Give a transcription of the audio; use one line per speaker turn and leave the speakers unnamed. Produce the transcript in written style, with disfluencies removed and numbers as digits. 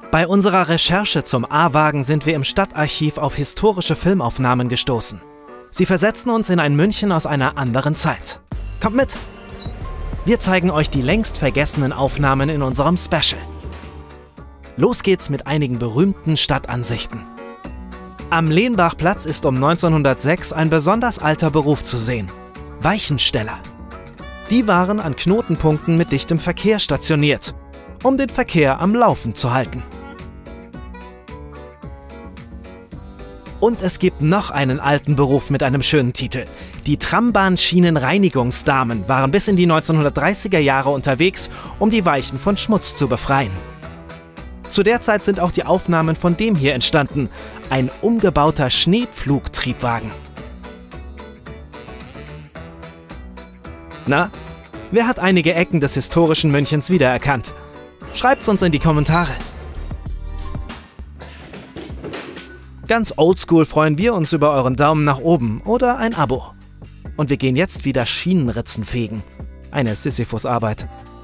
Bei unserer Recherche zum A-Wagen sind wir im Stadtarchiv auf historische Filmaufnahmen gestoßen. Sie versetzen uns in ein München aus einer anderen Zeit. Kommt mit! Wir zeigen euch die längst vergessenen Aufnahmen in unserem Special. Los geht's mit einigen berühmten Stadtansichten. Am Lehnbachplatz ist um 1906 ein besonders alter Beruf zu sehen: Weichensteller. Die waren an Knotenpunkten mit dichtem Verkehr stationiert, um den Verkehr am Laufen zu halten. Und es gibt noch einen alten Beruf mit einem schönen Titel. Die Trambahnschienenreinigungsdamen waren bis in die 1930er Jahre unterwegs, um die Weichen von Schmutz zu befreien. Zu der Zeit sind auch die Aufnahmen von dem hier entstanden: ein umgebauter Schneepflugtriebwagen. Na, wer hat einige Ecken des historischen Münchens wiedererkannt? Schreibt's uns in die Kommentare. Ganz oldschool freuen wir uns über euren Daumen nach oben oder ein Abo. Und wir gehen jetzt wieder Schienenritzen fegen. Eine Sisyphus-Arbeit.